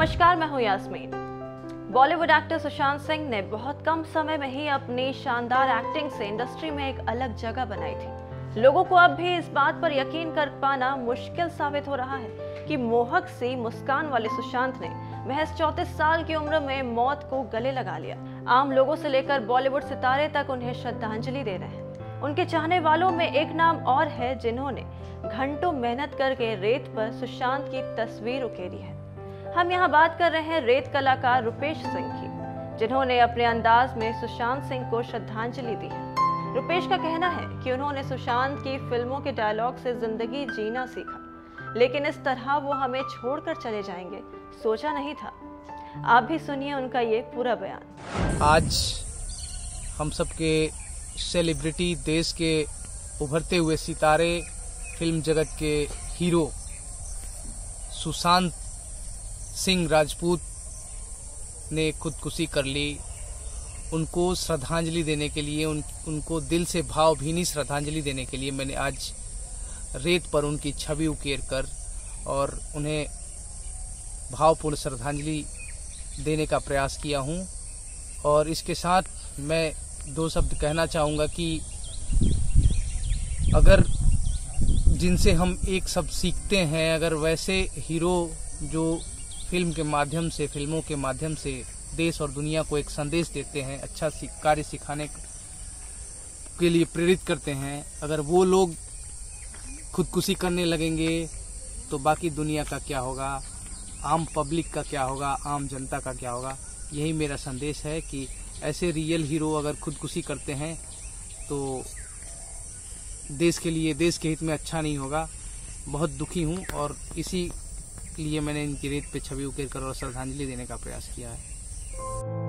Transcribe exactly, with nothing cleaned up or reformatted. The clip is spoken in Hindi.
नमस्कार, मैं हूं यास्मीन। बॉलीवुड एक्टर सुशांत सिंह ने बहुत कम समय में ही अपनी शानदार एक्टिंग से इंडस्ट्री में एक अलग जगह बनाई थी। लोगों को अब भी इस बात पर यकीन कर पाना मुश्किल साबित हो रहा है कि मोहक सी मुस्कान वाले सुशांत ने महज चौंतीस साल की उम्र में मौत को गले लगा लिया। आम लोगों से लेकर बॉलीवुड सितारे तक उन्हें श्रद्धांजलि दे रहे हैं। उनके चाहने वालों में एक नाम और है जिन्होंने घंटों मेहनत करके रेत पर सुशांत की तस्वीर उकेरी है। हम यहाँ बात कर रहे हैं रेत कलाकार रुपेश सिंह की, जिन्होंने अपने अंदाज में सुशांत सिंह को श्रद्धांजलि दी है। रुपेश का कहना है कि उन्होंने सुशांत की फिल्मों के डायलॉग से जिंदगी जीना सीखा, लेकिन इस तरह वो हमें छोड़कर चले जाएंगे सोचा नहीं था। आप भी सुनिए उनका ये पूरा बयान। आज हम सबके सेलिब्रिटी, देश के उभरते हुए सितारे, फिल्म जगत के हीरो सुशांत सिंह राजपूत ने खुदकुशी कर ली। उनको श्रद्धांजलि देने के लिए, उन, उनको दिल से भावभीनी श्रद्धांजलि देने के लिए मैंने आज रेत पर उनकी छवि उकेर कर और उन्हें भावपूर्ण श्रद्धांजलि देने का प्रयास किया हूं। और इसके साथ मैं दो शब्द कहना चाहूँगा कि अगर जिनसे हम एक शब्द सीखते हैं, अगर वैसे हीरो जो फिल्म के माध्यम से, फिल्मों के माध्यम से देश और दुनिया को एक संदेश देते हैं, अच्छा कार्य सिखाने के लिए प्रेरित करते हैं, अगर वो लोग खुदकुशी करने लगेंगे तो बाकी दुनिया का क्या होगा, आम पब्लिक का क्या होगा, आम जनता का क्या होगा। यही मेरा संदेश है कि ऐसे रियल हीरो अगर खुदकुशी करते हैं तो देश के लिए, देश के हित में अच्छा नहीं होगा। बहुत दुखी हूँ और इसी लिए मैंने इनकी रेत पे छवि उकेर कर और श्रद्धांजलि देने का प्रयास किया है।